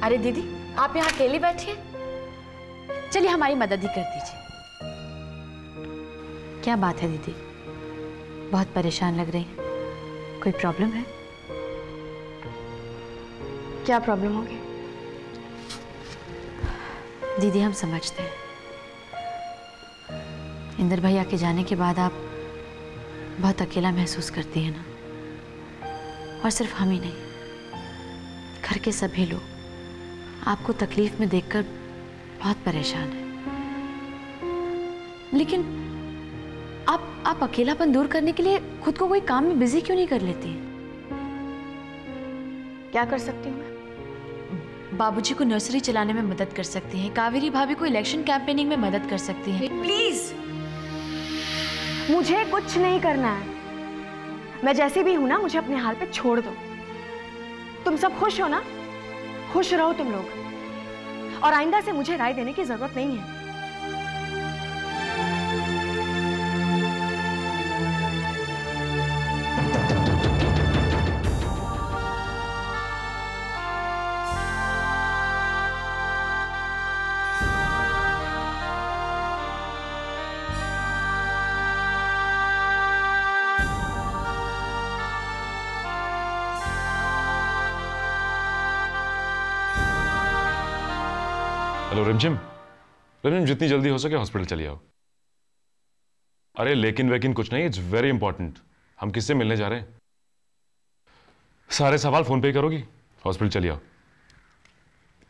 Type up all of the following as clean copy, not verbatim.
अरे दीदी, आप यहाँ अकेले बैठिए, चलिए हमारी मदद ही कर दीजिए। क्या बात है दीदी, बहुत परेशान लग रही हैं। कोई प्रॉब्लम है? क्या प्रॉब्लम होगी? दीदी हम समझते हैं, इंदर भैया के जाने के बाद आप बहुत अकेला महसूस करती हैं ना। और सिर्फ हम ही नहीं, घर के सभी लोग आपको तकलीफ में देखकर बहुत परेशान हैं। लेकिन आप अकेलापन दूर करने के लिए खुद को कोई काम में बिजी क्यों नहीं कर लेती हैं? क्या कर सकती हूँ मैं? बाबूजी को नर्सरी चलाने में मदद कर सकती हैं, कावेरी भाभी को इलेक्शन कैंपेनिंग में मदद कर सकती हैं। प्लीज, मुझे कुछ नहीं करना है। मैं जैसी भी हूं ना, मुझे अपने हाल पे छोड़ दो। तुम सब खुश हो ना? खुश रहो तुम लोग, और आइंदा से मुझे राय देने की जरूरत नहीं है। हेलो रिमझिम, रिमझिम जितनी जल्दी हो सके हॉस्पिटल चली आओ। अरे लेकिन वेकिन कुछ नहीं, इट्स वेरी इंपॉर्टेंट। हम किससे मिलने जा रहे हैं? सारे सवाल फोन पे ही करोगी? हॉस्पिटल चली आओ।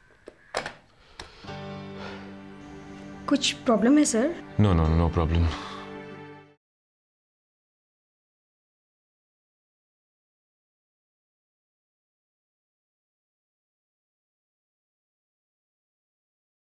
कुछ प्रॉब्लम है sir? No no no problem.